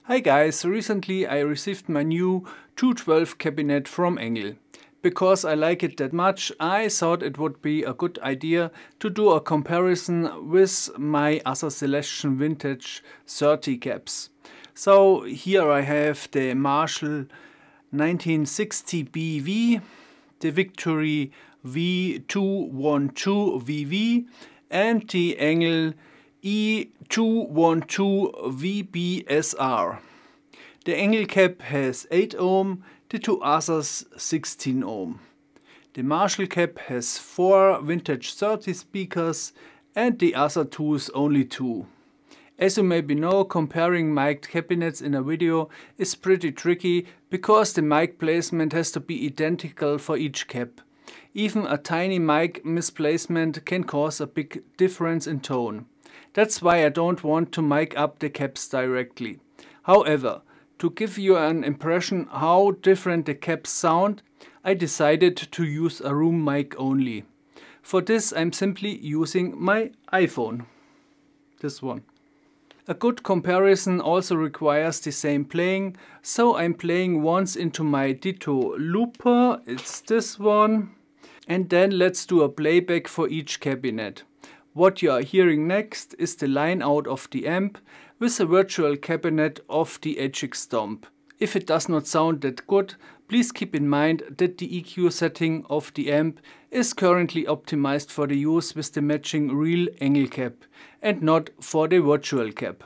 Hi guys, recently I received my new 212 cabinet from Engel. Because I like it that much, I thought it would be a good idea to do a comparison with my other Celestion Vintage 30 caps. So here I have the Marshall 1960 BV, the Victory V212VV and the Engel E212VBSR. The Engel cap has 8 ohm, the two others 16 ohm. The Marshall cap has 4 vintage 30 speakers and the other two's only 2. As you maybe know, comparing mic cabinets in a video is pretty tricky because the mic placement has to be identical for each cap. Even a tiny mic misplacement can cause a big difference in tone. That's why I don't want to mic up the caps directly. However, to give you an impression how different the caps sound, I decided to use a room mic only. For this I'm simply using my iPhone. This one. A good comparison also requires the same playing, so I'm playing once into my Ditto Looper, it's this one, and then let's do a playback for each cabinet. What you are hearing next is the line out of the amp with a virtual cabinet of the HX Stomp. If it does not sound that good, please keep in mind that the EQ setting of the amp is currently optimized for the use with the matching real Engel cap and not for the virtual cap.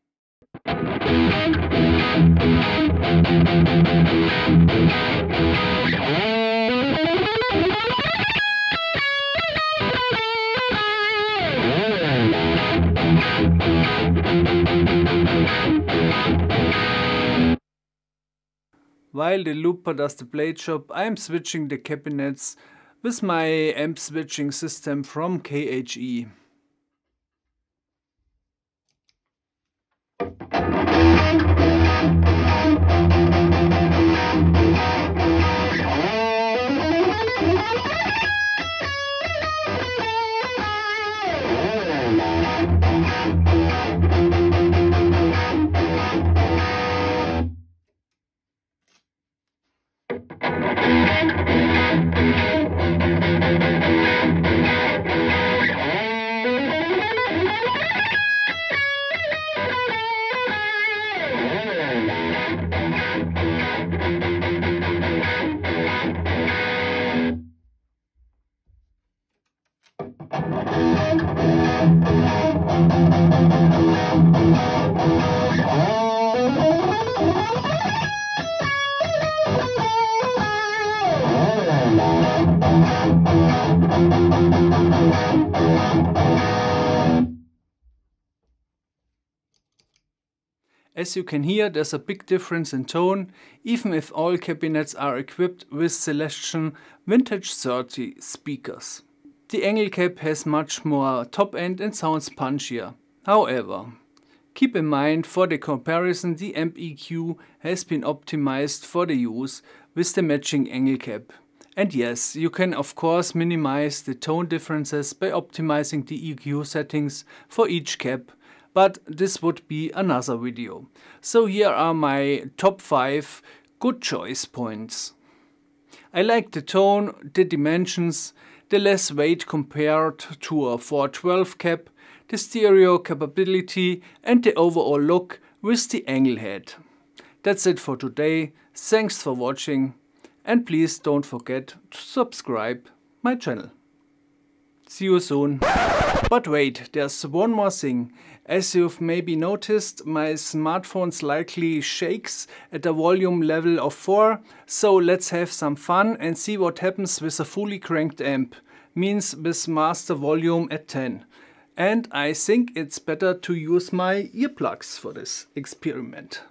While the looper does the blade job, I am switching the cabinets with my amp switching system from KHE. As you can hear, there's a big difference in tone, even if all cabinets are equipped with Celestion Vintage 30 speakers. The Engel cap has much more top end and sounds punchier. However, keep in mind for the comparison the amp EQ has been optimized for the use with the matching Engel cap. And yes, you can of course minimize the tone differences by optimizing the EQ settings for each cap, but this would be another video. So here are my top 5 good choice points. I like the tone, the dimensions, the less weight compared to a 412 cap, the stereo capability and the overall look with the Engel head. That's it for today. Thanks for watching and please don't forget to subscribe my channel. See you soon. But wait, there's one more thing. As you've maybe noticed, my smartphone slightly shakes at a volume level of 4, so let's have some fun and see what happens with a fully cranked amp, means with master volume at 10. And I think it's better to use my earplugs for this experiment.